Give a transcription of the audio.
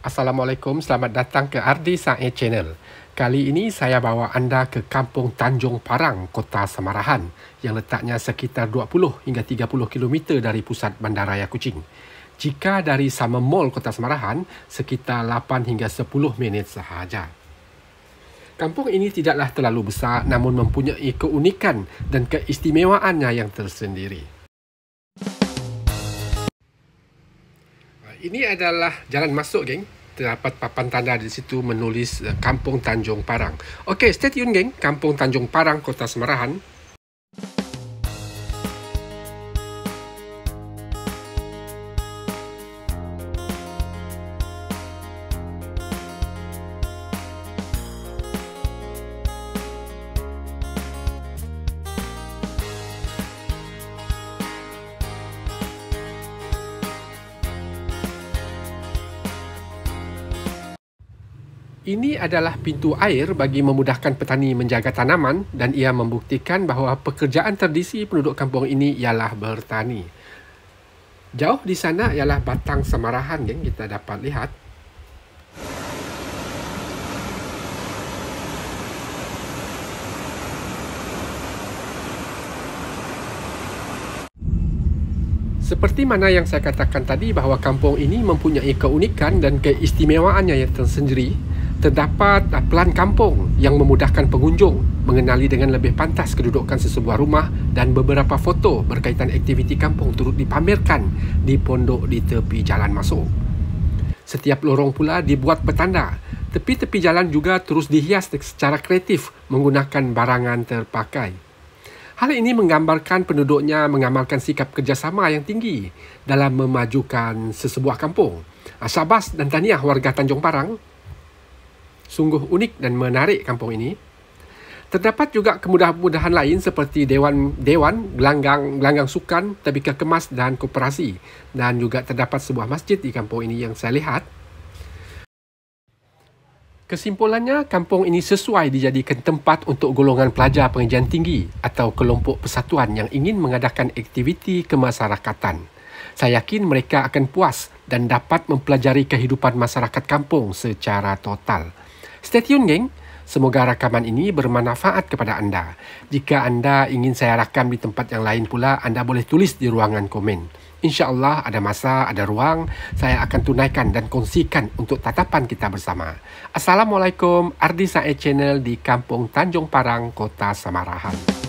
Assalamualaikum, selamat datang ke Ardi Sae Channel. Kali ini saya bawa anda ke Kampung Tanjung Parang, Kota Samarahan yang letaknya sekitar 20 hingga 30 km dari pusat Bandaraya Kuching. Jika dari Summer Mall Kota Samarahan, sekitar 8 hingga 10 minit sahaja. Kampung ini tidaklah terlalu besar namun mempunyai keunikan dan keistimewaannya yang tersendiri. Ini adalah jalan masuk, geng. Terdapat papan tanda di situ menulis Kampung Tanjung Parang. Okey, stay tune, geng. Kampung Tanjung Parang, Kota Samarahan. Ini adalah pintu air bagi memudahkan petani menjaga tanaman dan ia membuktikan bahawa pekerjaan tradisi penduduk kampung ini ialah bertani. Jauh di sana ialah Batang Samarahan, yang kita dapat lihat. Seperti mana yang saya katakan tadi bahawa kampung ini mempunyai keunikan dan keistimewaannya yang tersendiri. Terdapat pelan kampung yang memudahkan pengunjung mengenali dengan lebih pantas kedudukan sesebuah rumah dan beberapa foto berkaitan aktiviti kampung turut dipamerkan di pondok di tepi jalan masuk. Setiap lorong pula dibuat bertanda. Tepi-tepi jalan juga terus dihias secara kreatif menggunakan barangan terpakai. Hal ini menggambarkan penduduknya mengamalkan sikap kerjasama yang tinggi dalam memajukan sesebuah kampung. Syabas dan tahniah warga Tanjung Parang. Sungguh unik dan menarik kampung ini. Terdapat juga kemudahan-kemudahan lain seperti dewan, gelanggang sukan, tadika kemas dan koperasi. Dan juga terdapat sebuah masjid di kampung ini yang saya lihat. Kesimpulannya, kampung ini sesuai dijadikan tempat untuk golongan pelajar pengajian tinggi atau kelompok persatuan yang ingin mengadakan aktiviti kemasyarakatan. Saya yakin mereka akan puas dan dapat mempelajari kehidupan masyarakat kampung secara total. Stay tune, geng. Semoga rakaman ini bermanfaat kepada anda. Jika anda ingin saya rakam di tempat yang lain pula, anda boleh tulis di ruangan komen. InsyaAllah ada masa, ada ruang, saya akan tunaikan dan kongsikan untuk tatapan kita bersama. Assalamualaikum, Ardi Sae Channel di Kampung Tanjung Parang, Kota Samarahan.